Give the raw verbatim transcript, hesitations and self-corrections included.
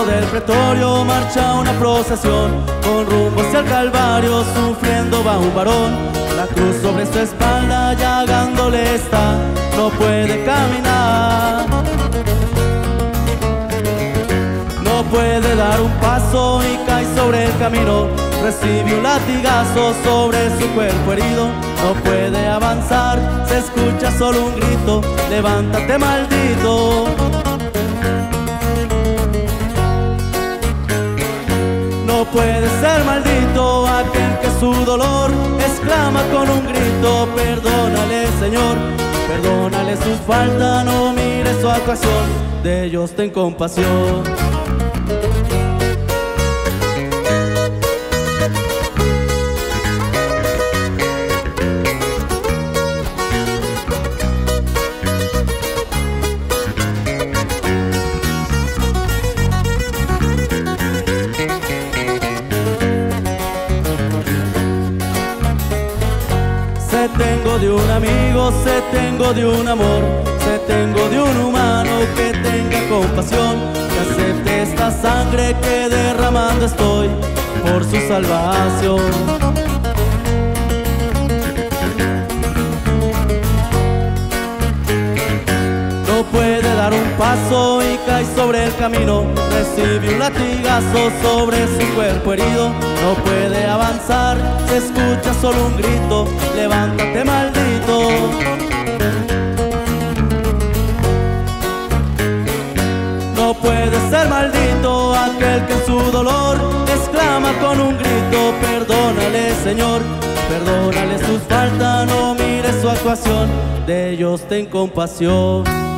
centro del pretorio marcha una procesión, con rumbo hacia el Calvario sufriendo va un varón. La cruz sobre su espalda llagándole está, no puede caminar, no puede dar un paso y cae sobre el camino. Recibe un latigazo sobre su cuerpo herido, no puede avanzar, se escucha solo un grito: levántate, maldito. No puede ser maldito aquel que su dolor exclama con un grito: perdónale, Señor, perdónale sus faltas, no mire su actuación, de ellos ten compasión. Se tengo de un amigo, se tengo de un amor, se tengo de un humano que tenga compasión, que acepte esta sangre que derramando estoy por su salvación. No puede dar un paso y cae sobre el camino, recibe un latigazo sobre su cuerpo herido, no puede avanzar, se escucha solo un grito: levántate, maldito. No puede ser maldito aquel que en su dolor exclama con un grito: perdónale, Señor, perdónale sus faltas, no mire su actuación, de ellos ten compasión.